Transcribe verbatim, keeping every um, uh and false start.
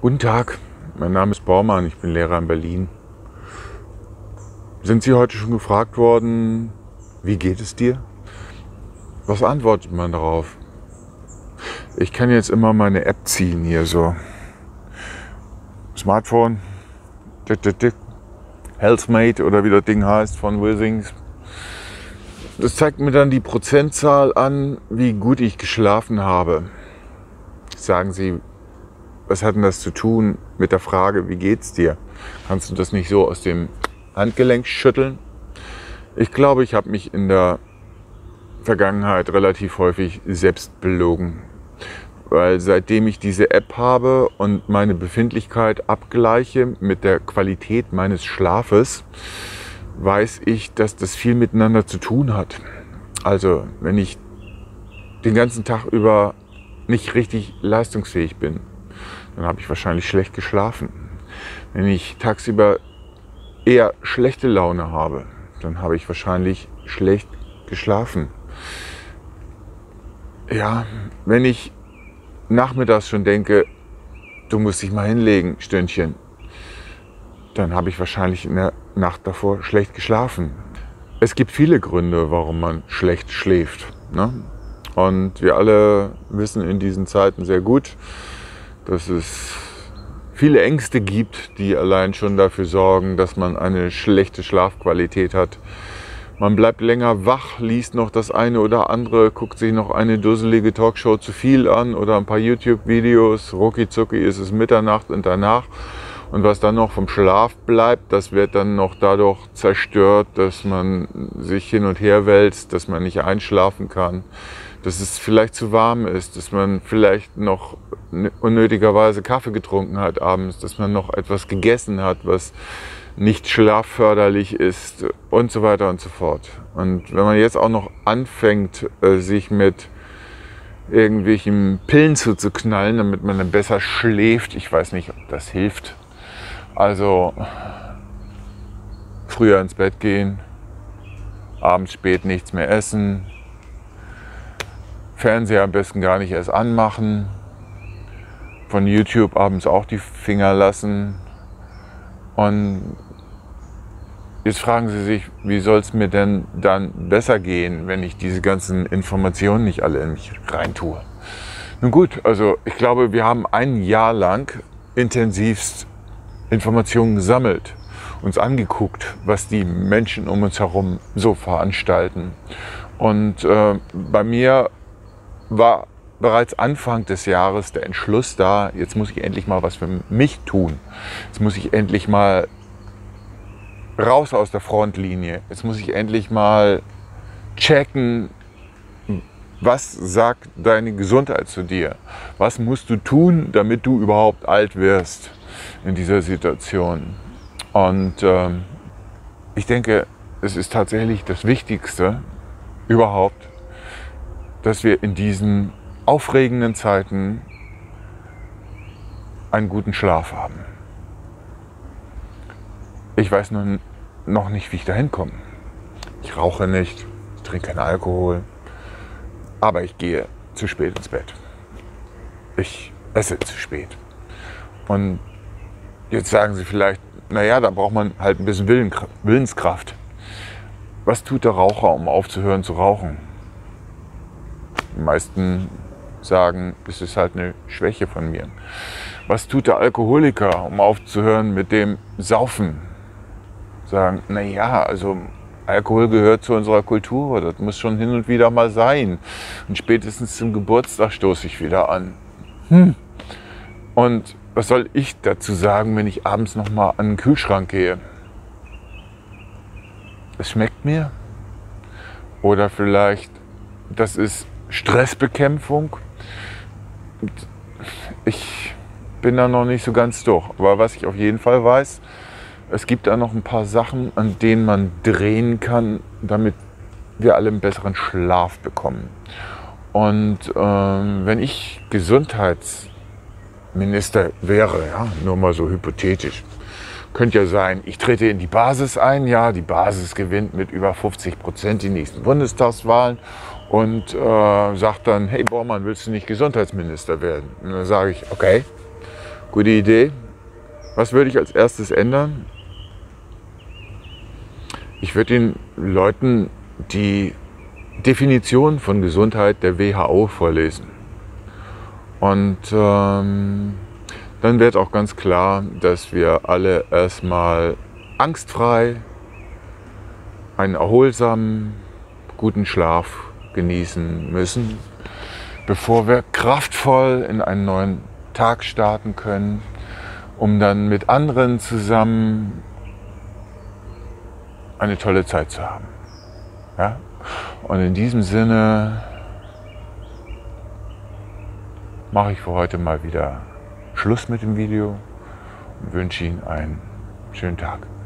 Guten Tag, mein Name ist Bormann, ich bin Lehrer in Berlin. Sind Sie heute schon gefragt worden, wie geht es dir? Was antwortet man darauf? Ich kann jetzt immer meine App ziehen hier so. Smartphone, tick, tick, tick. Healthmate oder wie das Ding heißt von Withings. Das zeigt mir dann die Prozentzahl an, wie gut ich geschlafen habe. Sagen Sie, was hat denn das zu tun mit der Frage, wie geht's dir? Kannst du das nicht so aus dem Handgelenk schütteln? Ich glaube, ich habe mich in der Vergangenheit relativ häufig selbst belogen. Weil seitdem ich diese App habe und meine Befindlichkeit abgleiche mit der Qualität meines Schlafes, weiß ich, dass das viel miteinander zu tun hat. Also, wenn ich den ganzen Tag über nicht richtig leistungsfähig bin, dann habe ich wahrscheinlich schlecht geschlafen. Wenn ich tagsüber eher schlechte Laune habe, dann habe ich wahrscheinlich schlecht geschlafen. Ja, wenn ich nachmittags schon denke, du musst dich mal hinlegen, Stündchen, dann habe ich wahrscheinlich in der Nacht davor schlecht geschlafen. Es gibt viele Gründe, warum man schlecht schläft, ne? Und wir alle wissen in diesen Zeiten sehr gut, dass es viele Ängste gibt, die allein schon dafür sorgen, dass man eine schlechte Schlafqualität hat. Man bleibt länger wach, liest noch das eine oder andere, guckt sich noch eine dusselige Talkshow zu viel an oder ein paar YouTube-Videos. Rucki zucki ist es Mitternacht und danach. Und was dann noch vom Schlaf bleibt, das wird dann noch dadurch zerstört, dass man sich hin und her wälzt, dass man nicht einschlafen kann, dass es vielleicht zu warm ist, dass man vielleicht noch unnötigerweise Kaffee getrunken hat abends, dass man noch etwas gegessen hat, was nicht schlafförderlich ist und so weiter und so fort. Und wenn man jetzt auch noch anfängt, sich mit irgendwelchen Pillen zuzuknallen, damit man dann besser schläft, ich weiß nicht, ob das hilft. Also früher ins Bett gehen, abends spät nichts mehr essen, Fernseher am besten gar nicht erst anmachen, von YouTube abends auch die Finger lassen. Und jetzt fragen Sie sich, wie soll es mir denn dann besser gehen, wenn ich diese ganzen Informationen nicht alle in mich reintue? Nun gut, also ich glaube, wir haben ein Jahr lang intensivst Informationen gesammelt, uns angeguckt, was die Menschen um uns herum so veranstalten. Und äh, bei mir war bereits Anfang des Jahres der Entschluss da, jetzt muss ich endlich mal was für mich tun. Jetzt muss ich endlich mal raus aus der Frontlinie. Jetzt muss ich endlich mal checken, was sagt deine Gesundheit zu dir? Was musst du tun, damit du überhaupt alt wirst in dieser Situation? Und ähm, ich denke, es ist tatsächlich das Wichtigste überhaupt, dass wir in diesen aufregenden Zeiten einen guten Schlaf haben. Ich weiß nun noch nicht, wie ich dahin komme. Ich rauche nicht, ich trinke keinen Alkohol, aber ich gehe zu spät ins Bett. Ich esse zu spät. Und jetzt sagen Sie vielleicht, naja, da braucht man halt ein bisschen Willenskraft. Was tut der Raucher, um aufzuhören zu rauchen? Die meisten sagen, es ist halt eine Schwäche von mir. Was tut der Alkoholiker, um aufzuhören mit dem Saufen? Sagen, naja, also Alkohol gehört zu unserer Kultur, das muss schon hin und wieder mal sein. Und spätestens zum Geburtstag stoße ich wieder an. Hm. Und was soll ich dazu sagen, wenn ich abends noch mal an den Kühlschrank gehe? Es schmeckt mir. Oder vielleicht, das ist Stressbekämpfung. Ich bin da noch nicht so ganz durch. Aber was ich auf jeden Fall weiß, es gibt da noch ein paar Sachen, an denen man drehen kann, damit wir alle einen besseren Schlaf bekommen. Und ähm, wenn ich Gesundheitsminister wäre, ja, nur mal so hypothetisch, könnte ja sein, ich trete in die Basis ein, ja, die Basis gewinnt mit über fünfzig Prozent die nächsten Bundestagswahlen und äh, sagt dann, hey Bormann, willst du nicht Gesundheitsminister werden? Und dann sage ich, okay, Gute Idee. Was würde ich als erstes ändern? Ich würde den Leuten die Definition von Gesundheit der W H O vorlesen. Und ähm, dann wird auch ganz klar, dass wir alle erstmal angstfrei einen erholsamen, guten Schlaf genießen müssen, bevor wir kraftvoll in einen neuen Tag starten können, um dann mit anderen zusammen eine tolle Zeit zu haben. Ja? Und in diesem Sinne mache ich für heute mal wieder Schluss mit dem Video und wünsche Ihnen einen schönen Tag.